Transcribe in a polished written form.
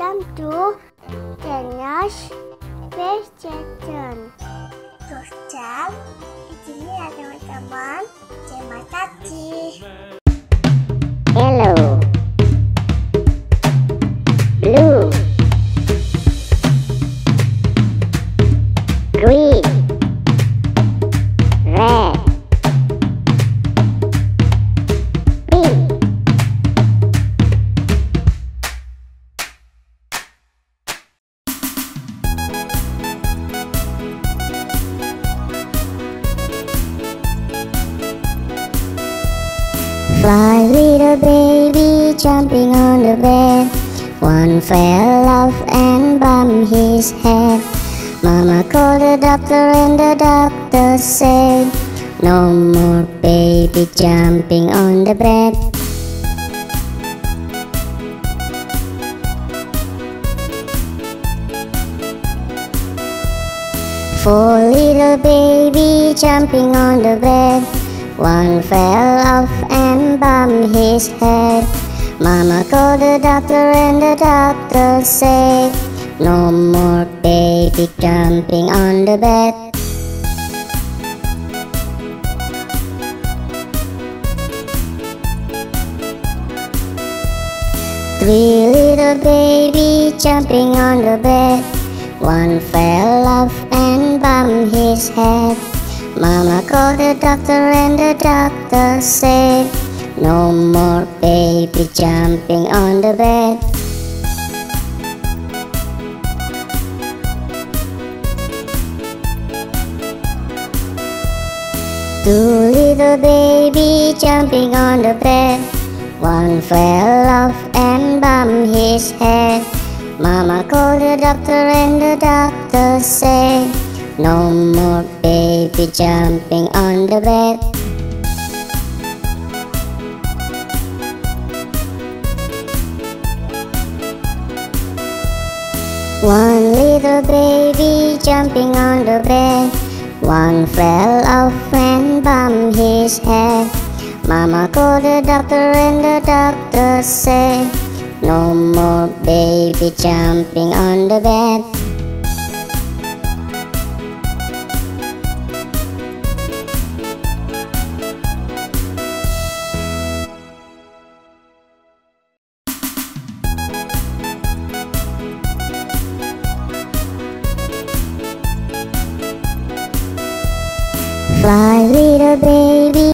Welcome to Daniel's Vegetation. Sukses di sini ya teman-teman. Terima kasih. Hello. Blue. Green. Red. Pink. Fly, little baby, jumping on the bed. One fell off and bumped his head. Mama called the doctor and the doctor said, no more baby jumping on the bed. Four little baby jumping on the bed. One fell off and bumped his head. Mama called the doctor and the doctor said, no more baby jumping on the bed. Three little baby jumping on the bed. One fell off and bumped his head. Mama called the doctor and the doctor said, no more baby jumping on the bed. Two little baby jumping on the bed. One fell off and bumped his head. Mama called the doctor and the doctor said, no more baby jumping on the bed. One little baby jumping on the bed. One fell off and bumped his head. Mama called the doctor and the doctor said, no more baby jumping on the bed. Fly, little baby.